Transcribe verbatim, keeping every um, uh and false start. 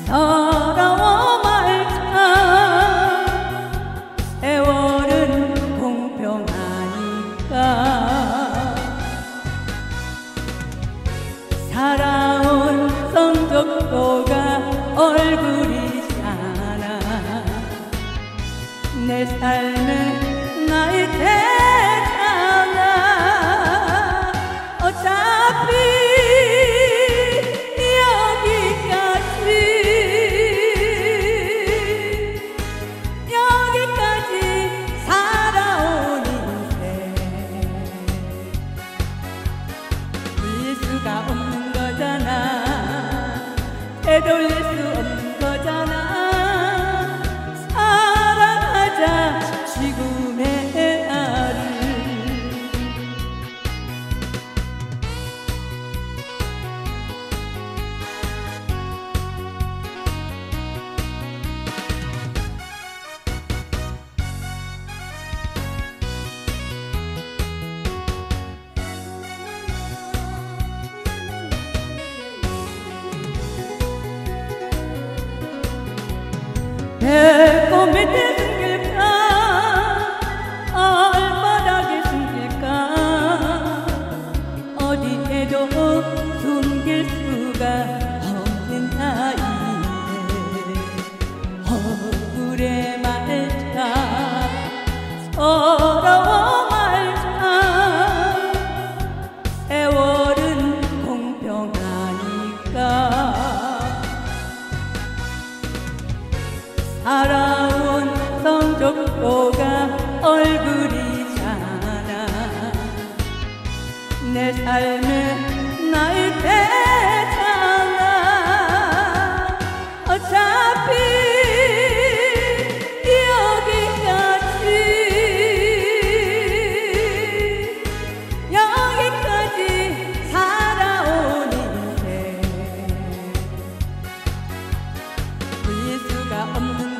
서러워 말자. 세월은 공평하니까. 살아온 성적도가 얼굴이잖아. 내 삶은 나의 대잖아. 어차피 여기까지 여기까지 살아온 인생 돌릴 수가 없는 거잖아. 되돌릴 수 없는 거잖아. 사랑하자 지금의 나를. 배꼽 밑에 숨길까 발바닥에 숨길까 어디에도 숨길 수가 없는 나이인데 억울해 말자. 서러워 말자. 세월은 공평하니까. 살아온 성적도가 얼굴이잖아. 내 삶은 나의 대잖아. 어차피 여기까지 여기까지 살아온 인생 돌릴 수가 없는